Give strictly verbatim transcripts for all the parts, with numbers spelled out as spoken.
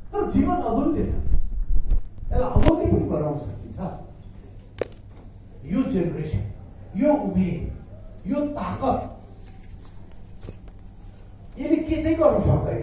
तर जीवन अमूल्य छ, यसलाई अमूल्य पनि बनाउन सकिन्छ। यो जेनेरेसन, यो उमेर, यो ताकत यसले के चाहिँ गर्न सक्दैन?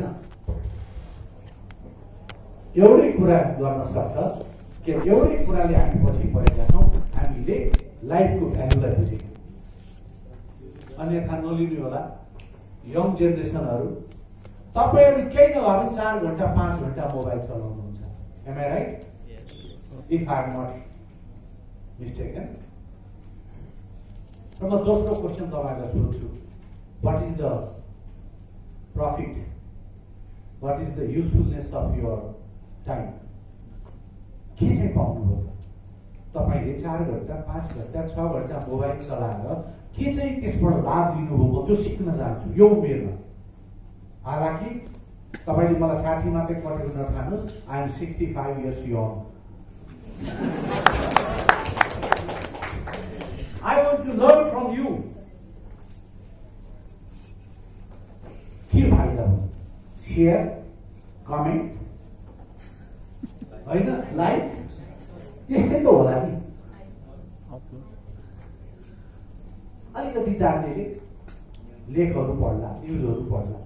एउटै कुरा गर्न सक्छ कि एउटै कुराले हामी पछि परेका छौँ, हामीले लाइफको भ्यालुलाई बुझेको। अन्यथा नलिनु होला यङ जेनेरेसनहरू, तपाईँहरू केही नभए पनि चार घन्टा पाँच घन्टा मोबाइल चलाउनुहुन्छ। Am I right? If I am not mistaken. र म दोस्रो क्वेसन तपाईँहरूलाई सोध्छु, what is the profit, what is the usefulness of your time? के चाहिँ पाउनुभयो तपाईँले? चार घन्टा पाँच घन्टा छ घन्टा मोबाइल चलाएर के चाहिँ त्यसबाट लाभ लिनुभयो? म त्यो सिक्न चाहन्छु यो उमेरमा। हालाकि तपाईँले मलाई साठी मात्रै कटेको नठान्नुहोस्, I am sixty five years young. I want to learn from you. के फाइदा हो? शेयर, कमेन्ट, होइन लाइक, यस्तै त होला नि। अलिकति जान्नेले लेखहरू पढ्ला, न्युजहरू पढ्ला,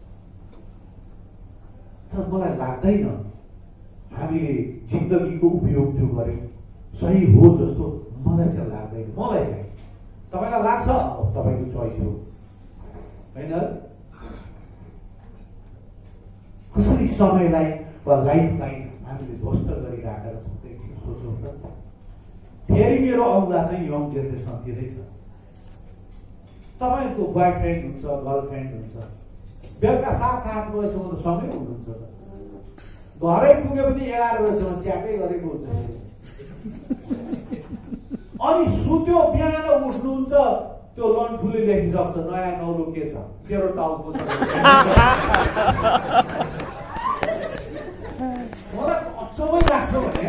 तर मलाई लाग्दैन हामीले जिन्दगीको उपयोग त्यो गर्यौँ सही हो जस्तो मलाई चाहिँ लाग्दैन। मलाई चाहिँ, तपाईँलाई लाग्छ तपाईँको चोइस हो, होइन? कसरी समयलाई वा लाइफलाई हामीले ध्वस्त गरिराखेर छौँ त? एकछिन सोचौँ त। फेरि मेरो औँला चाहिँ यङ जेनेरेसनतिरै छ। तपाईँहरूको बोयफ्रेन्ड हुन्छ, गर्लफ्रेन्ड हुन्छ, बेलुका सात आठ बजीसम्म त सँगै हुनुहुन्छ त। घरै पुगे पनि एघार बजीसम्म च्याटै गरेको हुन्छ। अनि सुत्यो, बिहान उठ्नुहुन्छ, त्यो लन्ठुले लेखिसक्छ नयाँ नौलो के छ, तेरो टाउको छ। मलाई अचम्मै लाग्छ भने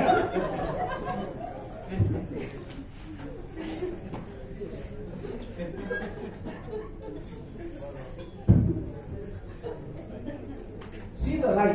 see the light.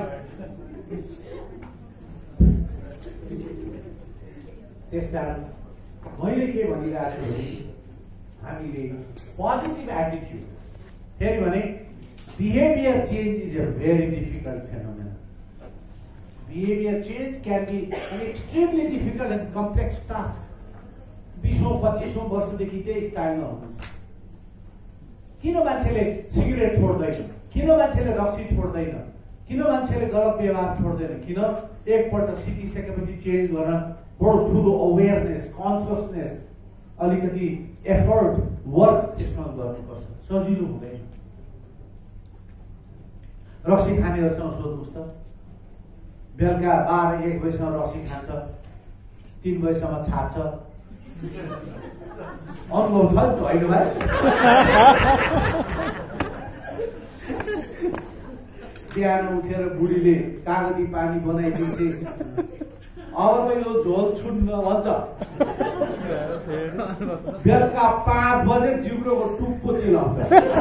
त्यसकारण मैले के भनिरहेको छु भने हामीले पोजिटिभ एटिट्युड, फेरि भने behaviour change is a very difficult phenomena. Behaviour change can be an extremely difficult and complex task. बिसौँ पच्चिसौँ वर्षदेखि त्यही स्टाइलमा हुनुहुन्छ। किन मान्छेले सिगरेट छोड्दैन? किन मान्छेले रक्सी छोड्दैन? किन मान्छेले गलत व्यवहार छोड्दैन? किन? एकपल्ट सिकिसकेपछि चेन्ज गर्न बडो ठुलो अवेरनेस, कन्सियसनेस, अलिकति एफर्ट, वर्क त्यसमा गर्नुपर्छ, सजिलो हुँदैन। रक्सी खानेहरूसँग सोध्नुहोस् त, बेलुका बाह्र एक बजीसम्म रक्सी खान्छ, तिन बजीसम्म छाड्छ। अनुभव छ नि त, होइन भाइ? बिहान उठेर बुढीले कागती पानी बनाइदिन्थे, अब त यो झोल छुन्न भन्छ। बेलुका पाँच बजे जिब्रोको टुप्पो चिलाउँछ,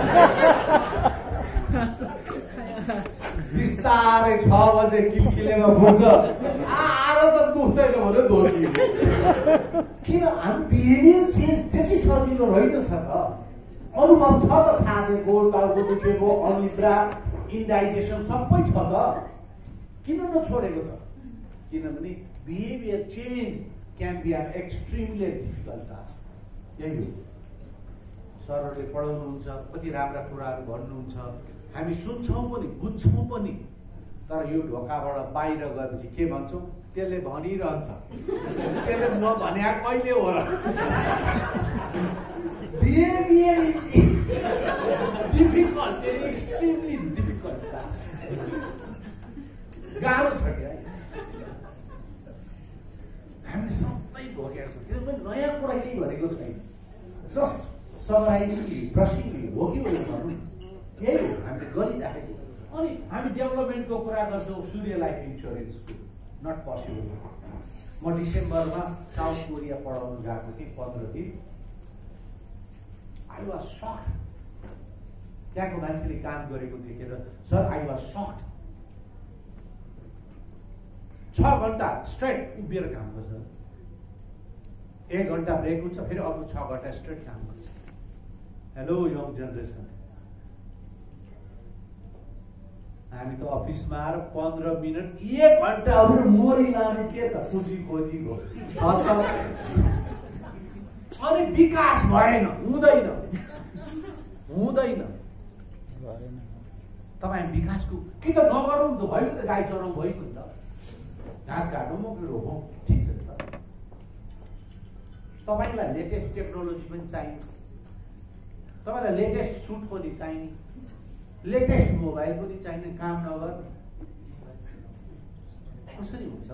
बिस्तारै छ बजे किलकिलेमा पुग्छ, आएर त दुख्दैन भने धोती। किन? हामी बिहेभियर चेन्ज त्यति सजिलो रहेनछ त। अनुभव छ त, छाडेको, टाउको दुखेको, अनिद्रा, इन्डाइजेसन सबै छ त। किन नछोडेको त? किनभने behaviour change can be an extremely difficult task. यही हो। सरहरूले पढाउनुहुन्छ, कति राम्रा कुराहरू भन्नुहुन्छ, हामी सुन्छौँ पनि बुझ्छौँ पनि, तर यो ढोकाबाट बाहिर गएपछि के भन्छौँ? त्यसले भनिरहन्छ, त्यसले नभने कहिले हो र? Behaviour difficult, extremely difficult task. गाह्रो छ क्या, हामीले सबै भोगेका छौँ। त्यो पनि नयाँ कुरा केही भनेको छैन, जस्ट समराइजिङली, ब्रसिङली हो कि हो भनौँ, यही हो हामीले गरिराखेको। अनि हामी डेभलपमेन्टको कुरा गर्छौँ, सूर्य लाइफ इन्सुरेन्सको, नट पोसिबल। म डिसेम्बरमा साउथ कोरिया पढाउनु गएको थिएँ पन्ध्र दिन। I was sucked. त्यहाँको मान्छेले काम गरेको देखेर, सर आई वाज सक्ड। छ घन्टा स्ट्रेट उभिएर काम गर्छ, एक घन्टा ब्रेक हुन्छ, फेरि अर्को छ घन्टा स्ट्रेट काम गर्छ। हेलो यङ जेनेरेसन, हामी त अफिसमा आएर पन्ध्र मिनट एक घन्टा अरू मोरी लानु के छ, खुसी खोजीको अनि विकास भएन, हुँदैन हुँदैन। तपाईँ विकासको कि त नगरौँ त भयो त, गाई चराउँ भएको नि त, घाँस काट्नु मकै रोपौँ, ठिक छ नि त। तपाईँलाई लेटेस्ट टेक्नोलोजी पनि चाहिने, तपाईँलाई लेटेस्ट सुट पनि चाहिने, लेटेस्ट मोबाइल पनि चाहिने, काम नगर्ने कसरी हुन्छ?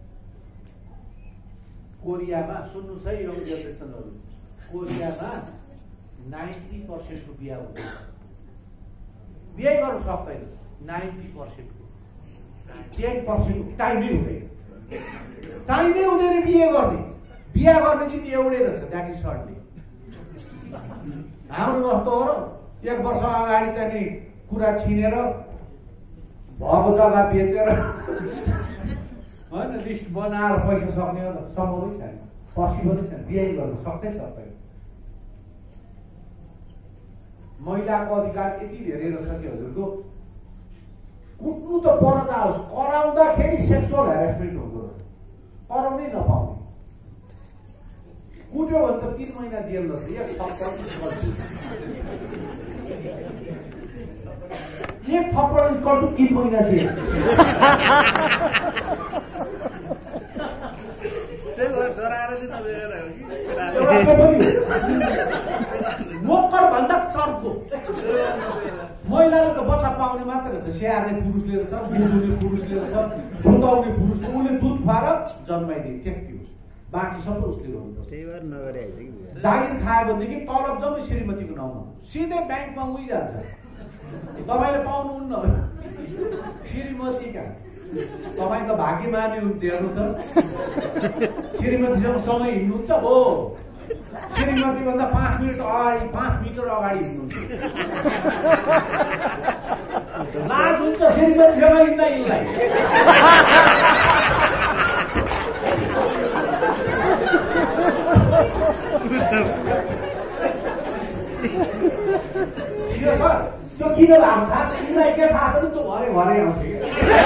कोरियामा सुन्नुहोस् है यङ जेनेरेसनहरू, कोरियामा नाइन्टी पर्सेन्टको बिहा हुँदैन, बिहे गर्नु सक्दैन नाइन्टी पर्सेन्टको, टेन पर्सेन्टको टाइमै हुँदैन, टाइमै हुँदैन बिहे गर्ने। बिहा गर्ने दिन एउटै रहेछ, द्याट इज सन्डे। हाम्रो जस्तो हो र एक वर्ष अगाडि चाहिँ नि कुरा छिनेर भएको जग्गा बेचेर होइन लिस्ट बनाएर पैसा सक्ने हो त, सम्भवै छैन, पोसिबलै छैन, बिहे गर्नु सक्दै सक्दैन। महिलाको अधिकार यति धेरै रहेछ कि हजुरको कुट्नु त पर जाओस्, कराउँदाखेरि सेक्सुअल हेरेसमेन्ट हुँदो रहेछ, कराउनै नपाउने। कुट्यो भने त तिन महिना जेल रहेछ, एक थप्पड एक थप्पड गर्नु तिन महिना जेल। नोकर भन्दा चर्को महिलाले त बच्चा पाउने मात्र रहेछ, स्याहार्ने पुरुषले रहेछ, बुझ्ने पुरुषले रहेछ, सुताउने पुरुषले, उसले दुध खुवाएर जन्माइदिए त्यति हो, बाँकी सबै उसले गर्नुपर्छ। जागिर खायो भनेदेखि तलब जम्मै श्रीमतीको नाउँमा, सिधै ब्याङ्कमा उही जान्छ, तपाईँले पाउनुहुन्न श्रीमतीका। तपाईँ त भाग्यमानी हुन्छ, हेर्नु त श्रीमतीसँग सँगै हिँड्नुहुन्छ हो, श्रीमती भन्दा पाँच मिनट अगाडि पाँच मिटर अगाडि हिँड्नुहुन्छ, लाज हुन्छ श्रीमतीसँग हिँड्दा हिँड्दै। सर त्यो किन भएको थाहा छ, यिनलाई के थाहा छ नि, त्यो घरे घरै आउँछ कि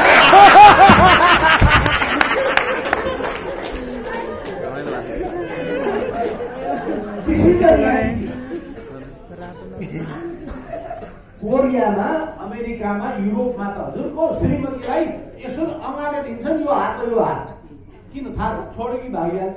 कोरियामा, अमेरिकामा, युरोपमा त हजुरको श्रीमतीलाई यसो अँगालेर हिँड्छन्, यो हात र यो हात, किन थाहा छ, छोड्यो कि भागिहाल्छ।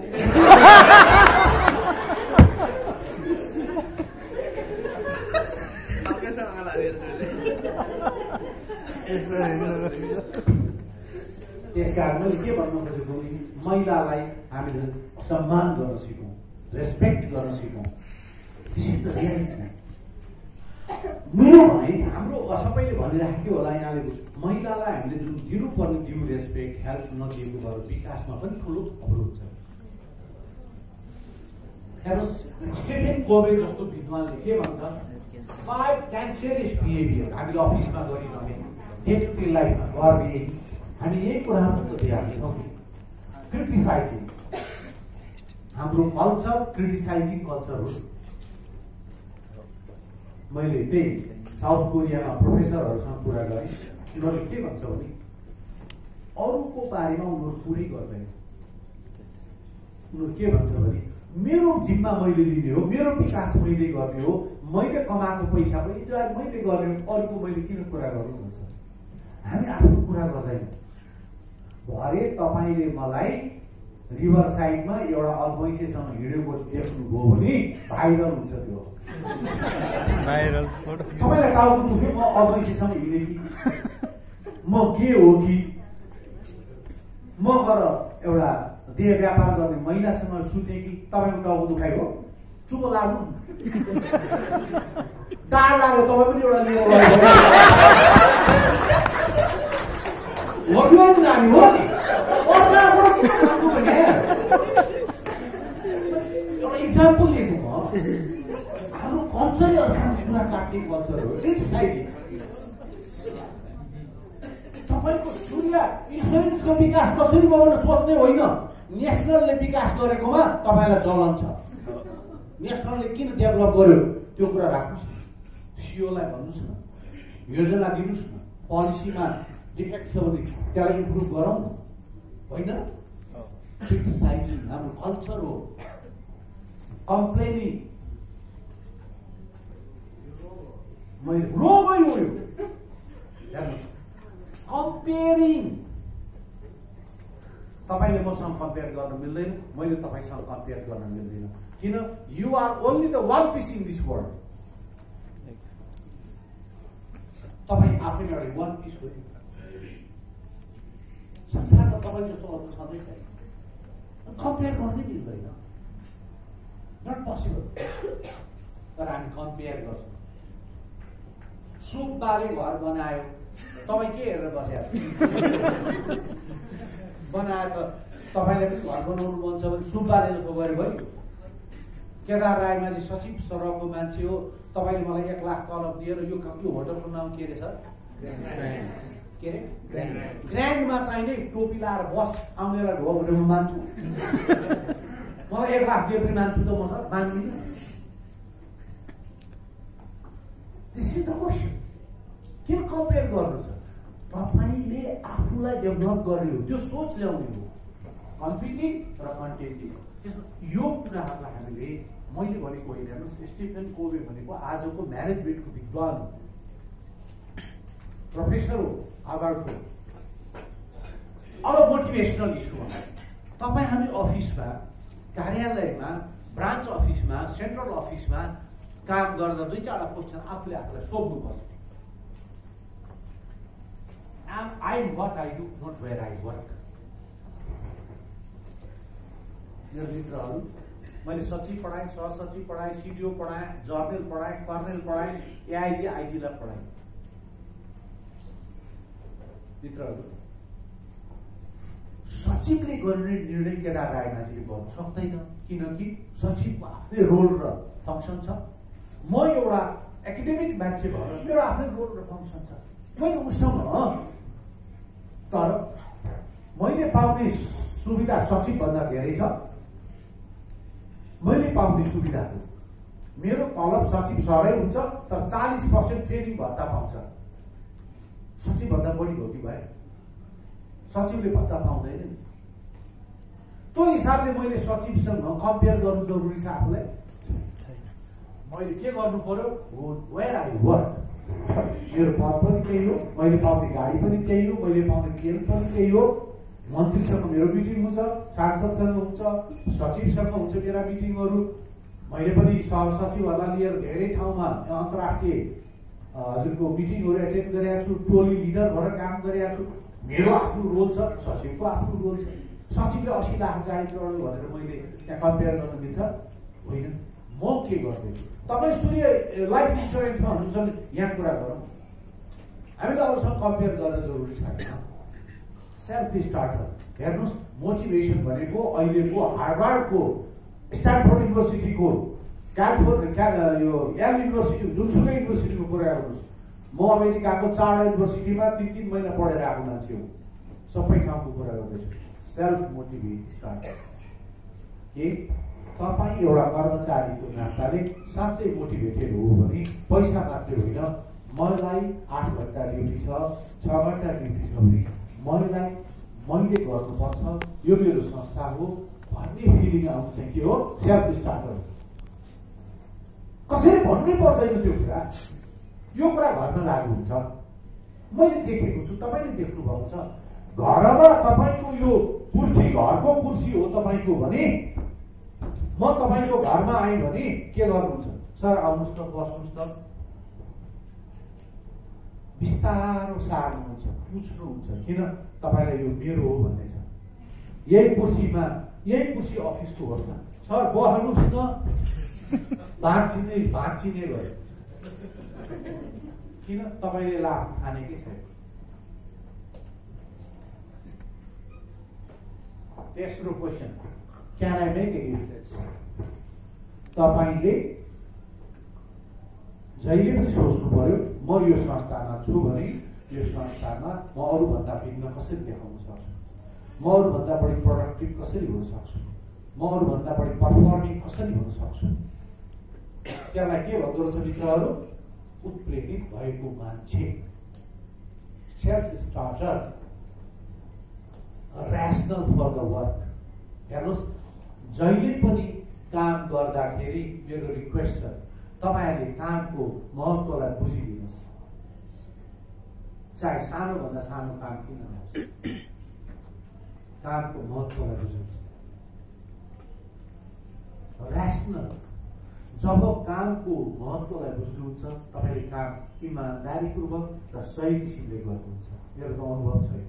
त्यसकारण मैले के भन्नु खोजेको, महिलालाई हामीले सम्मान गर्न सिकौँ, रेस्पेक्ट गर्न सिकौँ। मेरो भनाइ हाम्रो सबैले भनिराखेको होला यहाँले, महिलालाई हामीले जुन दिनुपर्ने ड्यु रेस्पेक्ट, हेल्प नदिएको भएर विकासमा पनि ठुलो अवरोध छ। हेर्नुहोस्, स्टेफेन कोभे जस्तो विद्वानले के भन्छ, फाइभ क्यान्सरियस बिहेभियर हामीले अफिसमा गरिरहने, डे टु डे लाइफमा गर्ने, हामी यही कुराहरू ध्यान दिन्छौँ। क्रिटिसाइजिङ, हाम्रो कल्चर क्रिटिसाइजिङ कल्चर हो। मैले त्यही साउथ कोरियामा प्रोफेसरहरूसँग कुरा गरेँ, उनीहरूले के भन्छ भने अरूको बारेमा उनीहरू पुरै गर्दैन। उनीहरू के भन्छ भने मेरो जिम्मा मैले लिने हो, मेरो विकास मैले गर्ने हो, मैले कमाएको पैसाको इन्जोय मैले गर्ने हो, अरूको मैले किन कुरा गर्नु भन्छ। हामी आफ्नो कुरा गर्दैनौँ। भरे तपाईँले मलाई रिभर साइडमा एउटा अल्मैसेसँग हिँडेको देख्नुभयो भने भाइरल हुन्छ त्यो। तपाईँलाई टाउको दुख्यो, म अल्मैसेसँग हिँडेँ कि, म के हो कि, म गएर एउटा देह व्यापार गर्ने महिलासँग सुते कि तपाईँको टाउको दुखाइ हो, चुप लाग्नु, टाढ लाग्यो तपाईँ पनि एउटा लिएर हो नानी हो नि, एउटा इक्जाम्पल लिएको म, हाम्रो कल्चरै अर्काको कुरा काट्ने कल्चर हो, क्रिटिसाइजिङ। तपाईँको सूर्य इन्सुरेन्सको विकास कसरी भयो भनेर सोच्ने होइन। नेसनलले विकास गरेकोमा तपाईँलाई जलन छ। नेसनलले किन डेभलप गर्यो त्यो कुरा राख्नुहोस् न। सिओलाई भन्नुहोस् न, योजना दिनुहोस् न, पोलिसीमा डिफेक्ट छ भने त्यसलाई इम्प्रुभ गरौँ न, होइन? क्रिटिसाइजिङ हाम्रो कल्चर हो, कम्प्लेनिङ। मैले रोगै हो यो। हेर्नुहोस्, कम्पेयरिङ। तपाईँले मसँग कम्पेयर गर्न मिल्दैन, मैले तपाईँसँग कम्पेयर गर्न मिल्दैन। किन? You are only the one piece in this world. तपाईँ आफै एउटा वान पिस हो। संसारमा तपाईँ जस्तो अर्को छँदै छैन। कम्पेयर गर्नै मिल्दैन, नट पोसिबल। तर हामी कम्पेयर गर्छौँ। सुब्बाले घर बनायो, तपाईँ के हेरेर बसेको छ? बनायो त तपाईँले पनि घर बनाउनु मन छ भने सुब्बाले जस्तो गरे भयो। केदार राईमा चाहिँ सचिव सरहको मान्छे हो, तपाईँले मलाई एक लाख तलब दिएर यो यो होटलको नाम के अरे सर? के अरे? ग्रान्डमा चाहिने टोपी लाएर बस आउनेलाई ढो भनेर म मान्छु। मलाई एक लाख दिए पनि मान्छु त म सर, मान्दिनँ। This is the question. किन कम्पेयर गर्नु छ? तपाईँले आफूलाई डेभलप गर्ने हो, त्यो सोच ल्याउने हो। कम्पिटिभ र कन्टेन्टिभ, यो कुराहरूलाई हामीले, मैले भनेको होइन, हेर्नुहोस् स्टिफेन कोवे भनेको आजको म्यानेजमेन्टको विद्वान हो, प्रोफेसर हो हार्वर्डको। अब मोटिभेसनल इस्यु तपाईँ हामी अफिसमा, कार्यालयमा, ब्रान्च अफिसमा, सेन्ट्रल अफिसमा काम गर्दा दुई चारवटा क्वेसन आफूले आफूलाई सोध्नुपर्छ। I am what I do, not where I work. मेरो मित्रहरू, मैले सचिव पढाएँ, सहसचिव पढाएँ, सिडिओ पढाएँ, जर्नल पढाएँ, कर्नेल पढाएँ, एआइजी आइजीलाई पढाएँ। मित्रहरू, सचिवले गर्ने निर्णय केदार राईमाझीले गर्नु सक्दैन, किनकि सचिवको आफ्नै रोल र फङ्सन छ। म एउटा एकाडेमिक मान्छे भएर मेरो आफ्नै रोल र फङ्सन छ। मैले उसँग, तर मैले पाउने सुविधा सचिव भन्दा धेरै छ। मैले पाउने सुविधाहरू, मेरो तलब सचिव सरै हुन्छ, तर चालिस पर्सेन्ट ट्रेनिङ भत्ता पाउँछ। सचिव भन्दा बढी हो कि भयो? सचिवले भत्ता पाउँदैन नि। त्यो हिसाबले मैले सचिवसँग कम्पेयर गर्नु जरुरी छ आफूलाई? मैले के गर्नु पर्यो? Where I work. मेरो पद पनि त्यही हो, मैले पाउने गाडी पनि त्यही हो, मैले पाउने तेल पनि त्यही हो। मन्त्रीसँग मेरो मिटिङ हुन्छ, सांसदसँग हुन्छ, सचिवसँग हुन्छ मेरा मिटिङहरू। मैले पनि सहसचिवहरूलाई लिएर धेरै ठाउँमा अन्तर्राष्ट्रिय हजुरको मिटिङहरू एटेन्ड गरेको छु, टोली लिडर भएर काम गरेको छु। मेरो आफ्नो रोल छ, सचिवको आफ्नो रोल छ। सचिवले अस्सी लाख गाडी चढ्यो भनेर मैले त्यहाँ कम्पेयर गर्न मिल्छ? होइन। म के गर्दैछु? तपाईँ सूर्य लाइफ इन्सुरेन्समा हुनुहुन्छ भने यहाँ कुरा गरौँ। हामीले अरूसँग कम्पेयर गर्न जरुरी छैन। सेल्फ स्टार्टर हेर्नुहोस्, मोटिभेसन भनेको अहिलेको हार्वर्डको, स्ट्यानफोर्ड युनिभर्सिटीको, क्यालिफोर्निया यो यल युनिभर्सिटी, जुनसुकै युनिभर्सिटीको कुरा गर्नुहोस्। म अमेरिकाको चारवटा युनिभर्सिटीमा तिन तिन महिना पढेर आएको मान्छे हो। सबै ठाउँको कुरा गर्दैछु। सेल्फ मोटिभेट स्टार्टर के तपाईँ एउटा कर्मचारीको नाताले साँच्चै मोटिभेटेड हो भने पैसा मात्रै होइन, मलाई आठ घन्टा ड्युटी छ, छ घन्टा ड्युटी छ भने मलाई मैले गर्नुपर्छ, यो मेरो संस्था हो भन्ने फिलिङ आउँछ। के हो? Self starter. कसैले भन्नै पर्दैन त्यो कुरा। यो कुरा घरमा लागु हुन्छ। मैले देखेको छु, तपाईँले देख्नु भएको छ। घरमा तपाईँको यो कुर्सी घरको कुर्सी हो तपाईँको भने, म तपाईँको घरमा आएँ भने के गर्नुहुन्छ? सर आउनुहोस् त, बस्नुहोस् त। बिस्तारो सार्नुहुन्छ, पुछ्नुहुन्छ, किन? तपाईँलाई यो मेरो हो भन्ने छ। यही कुर्सीमा, यही कुर्सी अफिसको हो त। सर बस्नुहोस् न, भाँचिने भाँचिने भयो। किन? तपाईँले लाभ खानेकै छैन। तेस्रो question, can I make a difference? तपाईँले जहिले पनि सोच्नु पर्यो, म यो संस्थामा छु भने यो संस्थामा म अरूभन्दा भिन्न कसरी देखाउन सक्छु, म अरूभन्दा बढी प्रोडक्टिभ कसरी हुन सक्छु, म अरूभन्दा बढी पर्फर्मिङ कसरी हुन सक्छु। त्यसलाई के भन्दो रहेछ मित्रहरू? उत्प्रेरित भएको मान्छे, self starter, rational for the work. हेर्नुहोस्, जहिले पनि काम गर्दाखेरि मेरो रिक्वेस्ट छ, तपाईँहरूले कामको महत्त्वलाई बुझिदिनुहोस्। चाहे सानोभन्दा सानो काम किन नहोस्, कामको महत्त्वलाई बुझ्नुहोस्। ऱ्यासनल, जब कामको महत्त्वलाई बुझ्नुहुन्छ तपाईँले काम इमान्दारीपूर्वक र सही किसिमले गर्नुहुन्छ। मेरो त अनुभव छैन,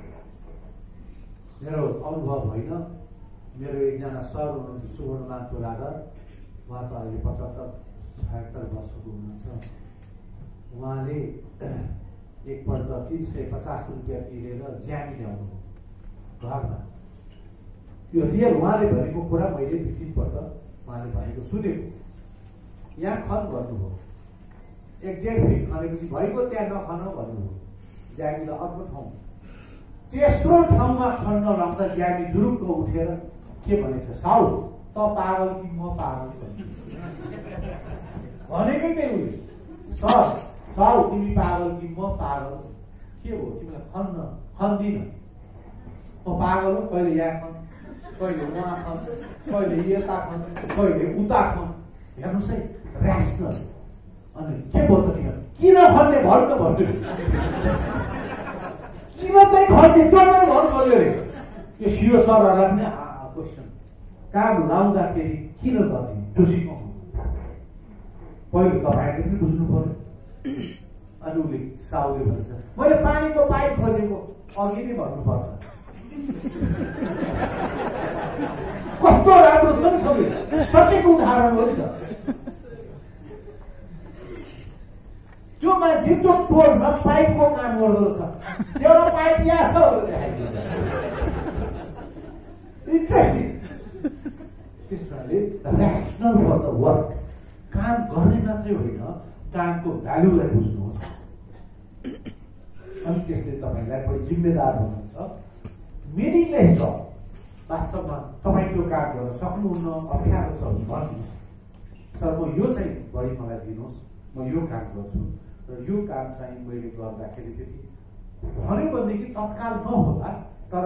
मेरो अनुभव होइन। मेरो एकजना सर हुनुहुन्थ्यो सुवर्णमान तोलागर, उहाँ त अहिले पचहत्तर छयत्तर वर्षको हुनुहुन्छ। उहाँले एकपल्ट तिन सय पचास रुपियाँ तिरेर ज्यामी ल्याउनुभयो घरमा। त्यो रियल उहाँले भनेको कुरा मैले दुई तिनपल्ट उहाँले भनेको सुनेको। यहाँ खन भन्नुभयो, एक डेढ फिट खनेपछि भइगयो त्यहाँ नखन भन्नुभयो। ज्यामीलाई अर्को ठाउँ, तेस्रो ठाउँमा खन्न लाग्दा ज्यामी जुरुक्क उठेर के भनेछ, साउ त पागल कि म पागल भनेकै त्यही उयो। सर साउ तिमी पागल कि म पागल, के हो तिमीलाई खन्न खन्दिन, म पागल हो। कहिले यहाँ खन, कहिले उहाँ खन, कहिले यता खन, कहिले उता खन। हेर्नुहोस् है, ऱ्यासनल। अनि के भयो त तिमीहरू किन खन्ने भन्नु भन्नु किन चाहिँ खन्ने त्यो पनि भन्नु पर्यो अरे। यो सियो सरहरूलाई पनि क्वेसन, काम लाउँदाखेरि किन गर्ने त्यो सिकाउनु पहिलो तपाईँहरूले पनि बुझ्नु पर्यो। अनि उसले साउले भन्छ मैले पानीको पाइप खोजेको, अघि नै भन्नुपर्छ। कस्तो राम्रो छ नि, सबै सठिक उदाहरण हो नि छ। त्यो मान्छे त्यो टोलमा पाइपको काम गर्दो रहेछ, एउटा पाइप यहाँ छ देखाइदिन्छ। इन्ट्रेस्टिङ। त्यस कारणले ऱ्यासनल फर द वर्क, काम गर्ने मात्रै होइन, कामको भ्यालुलाई बुझ्नुहोस्। अनि त्यसले तपाईँलाई बढी जिम्मेदार हुनुहुन्छ। मिनिङलेस जब वास्तवमा तपाईँ त्यो काम गर्न सक्नुहुन्न, अप्ठ्यारो छ भने भन्नुहोस्, सर म यो चाहिँ बढी मलाई दिनुहोस्, म यो काम गर्छु र यो काम चाहिँ मैले गर्दाखेरि त्यति भन्यो भनेदेखि तत्काल नहोला, तर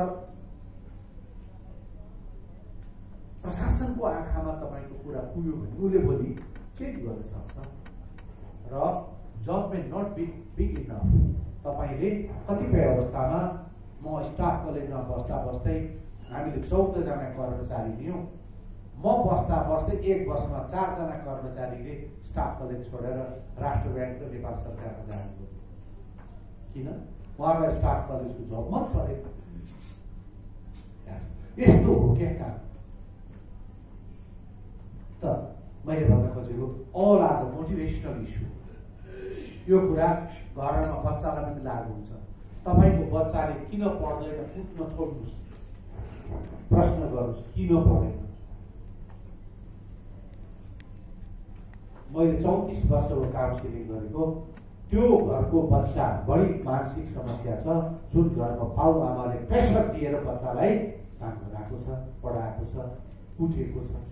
प्रशासनको आँखामा तपाईँको कुरा पुग्यो भने उसले भोलि चेक गर्न सक्छ। र जब may not be big enough, तपाईँले कतिपय अवस्थामा म स्टाफ कलेजमा बस्दा बस्दै हामीले चौधजना कर्मचारी थियौँ। म बस्दा बस्दै एक वर्षमा चारजना कर्मचारीले स्टाफ कलेज छोडेर राष्ट्र ब्याङ्क र नेपाल सरकारमा जानुभयो। किन? उहाँलाई स्टाफ कलेजको जब मन परेको। यस्तो हो क्या काम। त मैले भन्न खोजेको all are the motivational issue. यो कुरा घरमा बच्चालाई पनि लागु हुन्छ। तपाईँको बच्चाले किन पढ्दैन कुट्न छोड्नुहोस्, प्रश्न गर्नुहोस् किन पढेन। मैले चौतिस वर्षको काउन्सिलिङ गरेको, त्यो घरको बच्चा बढी मानसिक समस्या छ, जुन घरमा बाउ आमाले प्रेसर दिएर बच्चालाई काम गराएको छ, पढाएको छ, उठेको छ।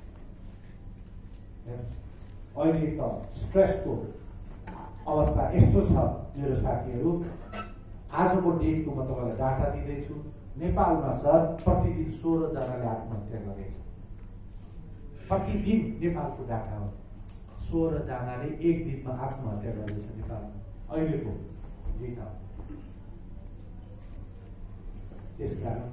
अहिले त स्ट्रेसको अवस्था यस्तो छ मेरो साथीहरू, आजको डेटको म तपाईँलाई डाटा दिँदैछु। नेपालमा सर प्रतिदिन सोह्र जनाले आत्महत्या गरेछ। प्रतिदिन नेपालको डाटा हो, सोह्र जनाले एक दिनमा आत्महत्या गरेछ नेपालमा अहिलेको डेटा। त्यसकारण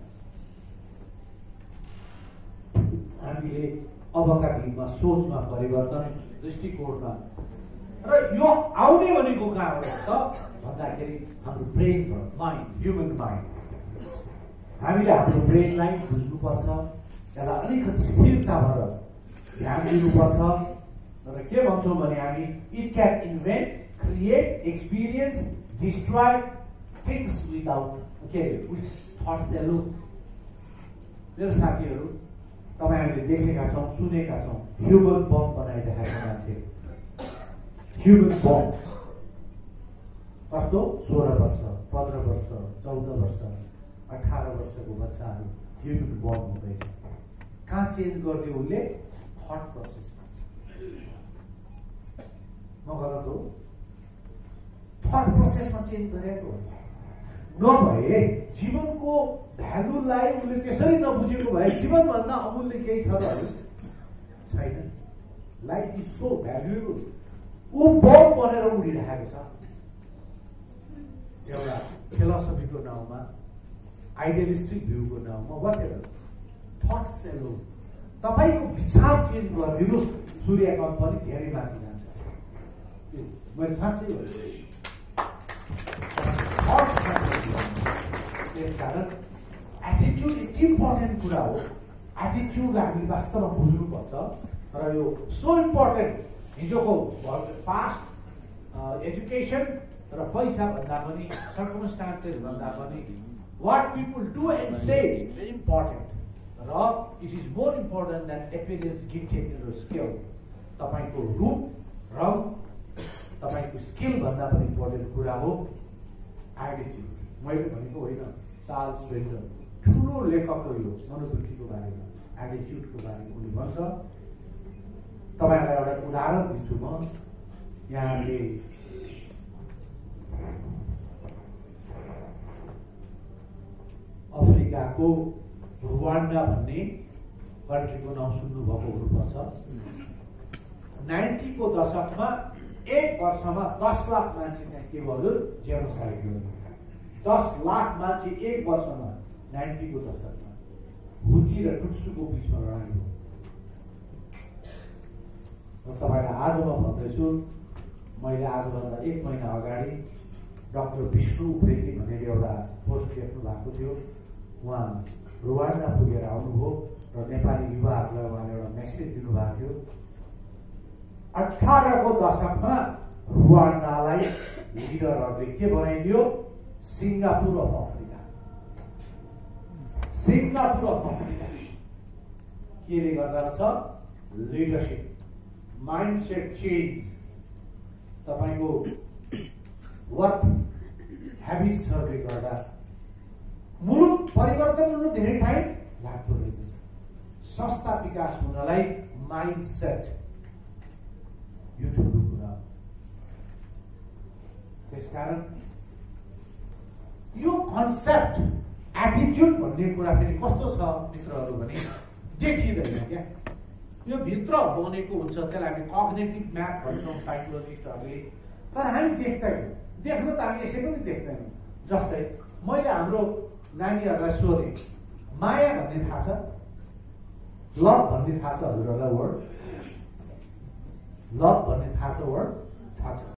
हामीले अबका दिनमा सोचमा परिवर्तन, दृष्टिकोणमा, र यो आउने भनेको कहाँबाट त भन्दाखेरि हाम्रो ब्रेन, माइन्ड, ह्युमन माइन्ड। हामीले हाम्रो ब्रेनलाई बुझ्नुपर्छ, त्यसलाई अलिकति स्थिरता भएर ध्यान दिनुपर्छ। र के भन्छौँ भने हामी it can invent, create, experience, destroy things without के विथ थट्स एलोन। मेरो साथीहरू, तपाईँहरूले देखेका छौँ, सुनेका छौँ, ह्युमन बम बनाइरहेको मान्छे, ह्युमन बम। कस्तो सोह्र वर्ष पन्ध्र वर्ष चौध वर्ष अठार वर्षको बच्चाहरू ह्युमन बर्न हुँदैछ। कहाँ चेन्ज गरिदियो उसले? थट प्रोसेसमा। म गलत हो? थट प्रोसेसमा चेन्ज गरेको हो। नभए जीवनको भ्यालुलाई उसले त्यसरी नबुझेको भए जीवनभन्दा अमूल्य केही छ र छैन। Life is so valuable. ऊ बम बनेर उडिरहेको छ एउटा फिलोसफीको नाउँमा, आइडियलिस्टिक भ्यूको नाउँमा, वाट एभर। Thoughts alone. तपाईँको विचार चेन्ज गरिदिनुहोस्, सूर्यकान्त पनि धेरै माथि जान्छ। मैले साँच्चै त्यसकारण एटिट्युड यति इम्पोर्टेन्ट कुरा हो। एटिट्युड हामीले वास्तवमा बुझ्नुपर्छ। र यो सो इम्पोर्टेन्ट। हिजोको पास्ट एजुकेसन र पैसा भन्दा पनि, सर्कमस्टान्सेस भन्दा पनि, what people do and say important. र it is more important than appearance, gifted र स्किल। तपाईँको रूप, रङ, तपाईँको स्किल भन्दा पनि इम्पोर्टेन्ट कुरा हो एटिट्युड। मैले भनेको होइन, चार्ल्स स्वेन्सन ठुलो लेखक हो यो मनोवृत्तिको बारेमा, एटिट्युडको बारेमा उनी भन्छ। तपाईँहरूलाई एउटा उदाहरण दिन्छु म। यहाँले अफ्रिकाको रुवान्डा भन्ने कन्ट्रीको नाउँ सुन्नुभएको हुनुपर्छ। नाइन्टीको दशकमा एक वर्षमा दस लाख मान्छे त्यहाँ के भयो? जेनोसाइड भयो। दस लाख मान्छे एक वर्षमा। नाइन्टीको दशकमा हुती र टुट्सुको बिचमा लडाइँ हो। तपाईँलाई आज म भन्दैछु, मैले आजभन्दा एक महिना अगाडि डाक्टर विष्णु उप्रेती भनेर एउटा पोस्ट लेख्नु भएको थियो। उहाँ रुवान्डा पुगेर आउनुभयो र नेपाली युवाहरूलाई उहाँले एउटा मेसेज दिनुभएको थियो। अठारको दशकमा रुवान्डालाई लिडरहरूले के बनाइदियो? Singapore of Africa. Singapore of Africa केले गर्दा रहेछ? लिडरसिप, माइन्डसेट चेन्ज, तपाईँको वर्क ह्याबिट्सहरूले गर्दा मुलुक परिवर्तन हुनु धेरै टाइम लाग्दो रहेछ। संस्था विकास हुनलाई माइन्डसेट यो ठुलो कुरा। त्यसकारण यो कन्सेप्ट एटिट्युड भन्ने कुरा फेरि कस्तो छ मित्रहरू भने देखिँदैन क्या। यो भित्र बनेको हुन्छ, त्यसलाई हामी कग्नेटिभ म्याप भन्छौँ साइकोलोजिस्टहरूले। तर हामी देख्दैनौँ। देख्नु त हामी यसै पनि देख्दैनौँ। जस्तै मैले हाम्रो नानीहरूलाई सोधेँ, माया भन्ने थाहा छ? लभ भन्ने थाहा छ हजुरहरूलाई? वर्ड लभ भन्ने थाहा छ? वर्ड थाहा छ?